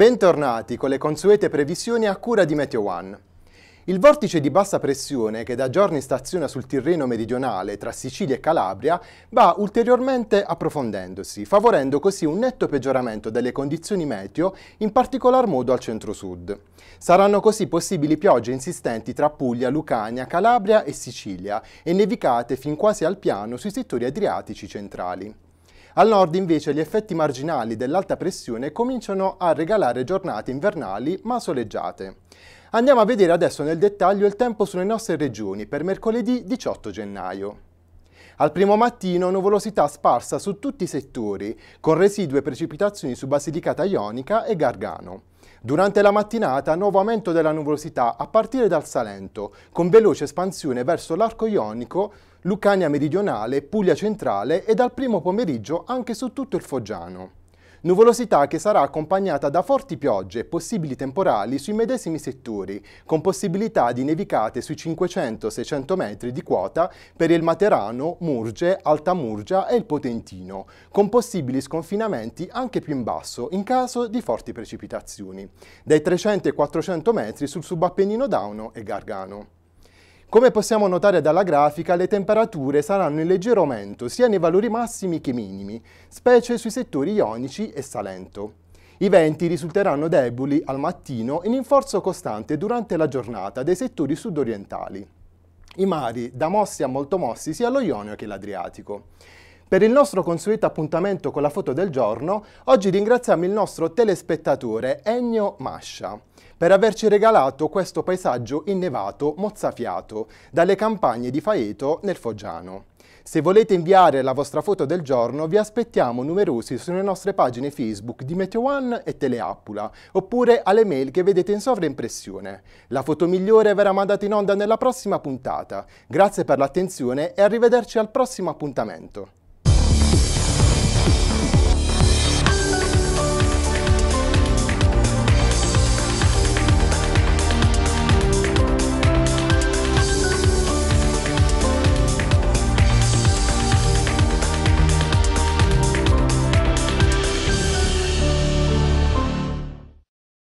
Bentornati con le consuete previsioni a cura di Meteo One. Il vortice di bassa pressione che da giorni staziona sul Tirreno meridionale tra Sicilia e Calabria va ulteriormente approfondendosi, favorendo così un netto peggioramento delle condizioni meteo, in particolar modo al centro-sud. Saranno così possibili piogge insistenti tra Puglia, Lucania, Calabria e Sicilia e nevicate fin quasi al piano sui settori adriatici centrali. Al nord invece gli effetti marginali dell'alta pressione cominciano a regalare giornate invernali ma soleggiate. Andiamo a vedere adesso nel dettaglio il tempo sulle nostre regioni per mercoledì 18 gennaio. Al primo mattino nuvolosità sparsa su tutti i settori, con residue precipitazioni su Basilicata Ionica e Gargano. Durante la mattinata nuovo aumento della nuvolosità a partire dal Salento, con veloce espansione verso l'arco ionico, Lucania meridionale, Puglia centrale e dal primo pomeriggio anche su tutto il Foggiano. Nuvolosità che sarà accompagnata da forti piogge e possibili temporali sui medesimi settori, con possibilità di nevicate sui 500-600 metri di quota per il Materano, Murge, Alta Murgia e il Potentino, con possibili sconfinamenti anche più in basso in caso di forti precipitazioni, dai 300 ai 400 metri sul subappennino Dauno e Gargano. Come possiamo notare dalla grafica, le temperature saranno in leggero aumento sia nei valori massimi che minimi, specie sui settori ionici e Salento. I venti risulteranno deboli al mattino e in forza costante durante la giornata dei settori sudorientali. I mari da mossi a molto mossi sia lo Ionio che l'Adriatico. Per il nostro consueto appuntamento con la foto del giorno, oggi ringraziamo il nostro telespettatore Ennio Mascia per averci regalato questo paesaggio innevato mozzafiato dalle campagne di Faeto nel Foggiano. Se volete inviare la vostra foto del giorno, vi aspettiamo numerosi sulle nostre pagine Facebook di Meteo One e Teleappula, oppure alle mail che vedete in sovraimpressione. La foto migliore verrà mandata in onda nella prossima puntata. Grazie per l'attenzione e arrivederci al prossimo appuntamento.